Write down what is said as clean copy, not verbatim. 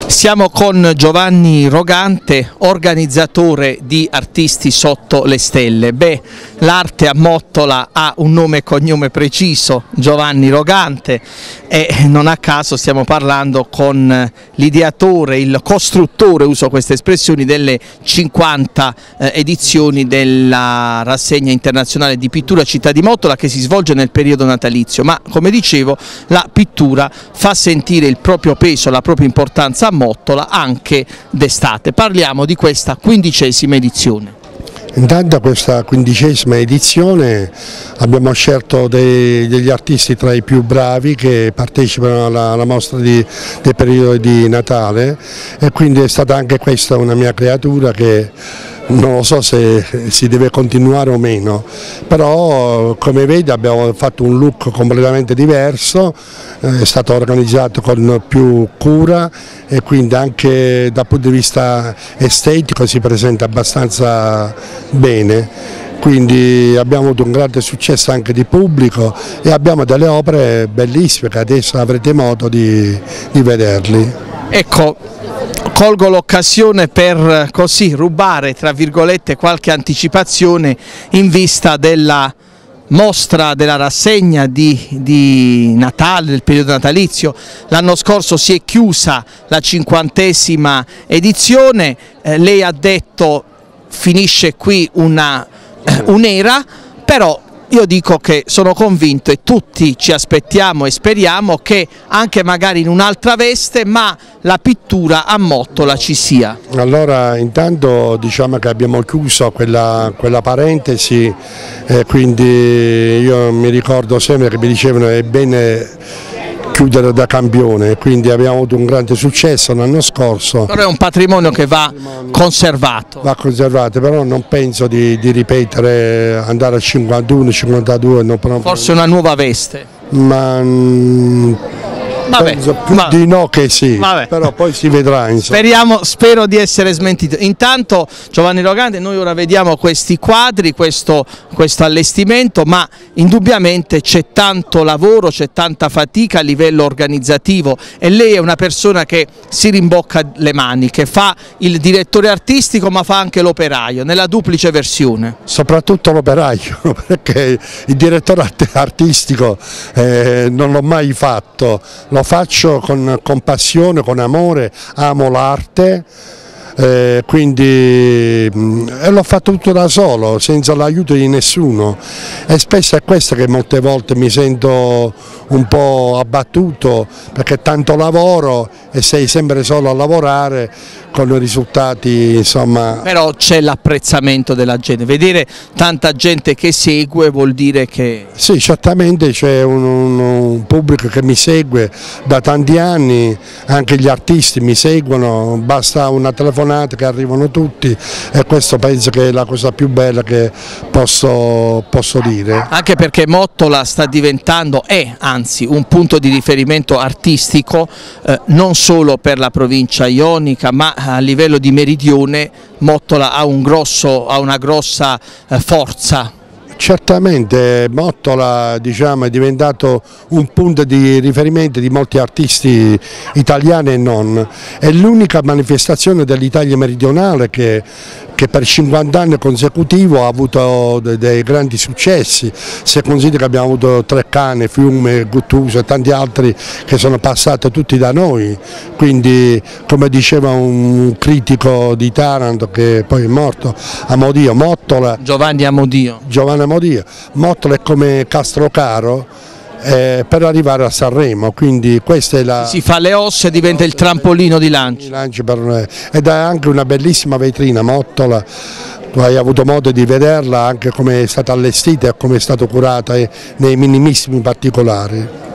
Siamo con Giovanni Rogante, organizzatore di Artisti Sotto le Stelle. Beh, l'arte a Mottola ha un nome e cognome preciso, Giovanni Rogante, e non a caso stiamo parlando con l'ideatore, il costruttore, uso queste espressioni, delle 50 edizioni della rassegna internazionale di pittura Città di Mottola, che si svolge nel periodo natalizio. Ma come dicevo, la pittura fa sentire il proprio peso, la propria importanza a Mottola anche d'estate. Parliamo di questa 15ª edizione. Intanto a questa 15ª edizione abbiamo scelto degli artisti tra i più bravi che partecipano alla mostra del periodo di Natale, e quindi è stata anche questa una mia creatura che non lo so se si deve continuare o meno, però come vedi abbiamo fatto un look completamente diverso, è stato organizzato con più cura e quindi anche dal punto di vista estetico si presenta abbastanza bene. Quindi abbiamo avuto un grande successo anche di pubblico e abbiamo delle opere bellissime che adesso avrete modo di vederli. Ecco, colgo l'occasione per così rubare tra virgolette qualche anticipazione in vista della mostra, della rassegna di Natale, del periodo natalizio. L'anno scorso si è chiusa la 50ª edizione, lei ha detto finisce qui un'era, però io dico che sono convinto, e tutti ci aspettiamo e speriamo, che anche magari in un'altra veste, ma la pittura a Mottola ci sia. Allora intanto diciamo che abbiamo chiuso quella parentesi, quindi io mi ricordo sempre che mi dicevano è bene chiudere da campione, quindi abbiamo avuto un grande successo l'anno scorso. Però è un patrimonio che va conservato. Va conservato, però non penso di ripetere, andare a 51, 52. Forse una nuova veste. Vabbè, penso più di no che sì. Vabbè. Però poi si vedrà. Spero di essere smentito. Intanto Giovanni Rogante, noi ora vediamo questi quadri, questo allestimento, ma indubbiamente c'è tanto lavoro, c'è tanta fatica a livello organizzativo, e lei è una persona che si rimbocca le maniche, fa il direttore artistico ma fa anche l'operaio, nella duplice versione. Soprattutto l'operaio, perché il direttore artistico non l'ho mai fatto. Lo faccio con passione, con amore, amo l'arte, quindi l'ho fatto tutto da solo, senza l'aiuto di nessuno, e spesso è questo che molte volte mi sento un po' abbattuto, perché tanto lavoro e sei sempre solo a lavorare con i risultati, insomma. Però c'è l'apprezzamento della gente, vedere tanta gente che segue vuol dire che... Sì, certamente c'è un pubblico che mi segue da tanti anni, anche gli artisti mi seguono, basta una telefonata che arrivano tutti, e questo penso che è la cosa più bella che posso dire. Anche perché Mottola sta diventando, anzi un punto di riferimento artistico, non solo per la provincia ionica, ma a livello di meridione Mottola ha una grossa forza. Certamente Mottola, diciamo, è diventato un punto di riferimento di molti artisti italiani e non. È l'unica manifestazione dell'Italia meridionale che per 50 anni consecutivi ha avuto dei grandi successi. Se considera che abbiamo avuto Treccane, Fiume, Guttuso e tanti altri che sono passati tutti da noi, quindi come diceva un critico di Taranto che poi è morto, Amodio, Mottola, Giovanni Amodio, Mottola è come Castrocaro per arrivare a Sanremo, quindi questa è la... Si fa le ossa e diventa il trampolino di lancio. Ed è anche una bellissima vetrina Mottola, tu hai avuto modo di vederla anche come è stata allestita e come è stata curata nei minimissimi particolari.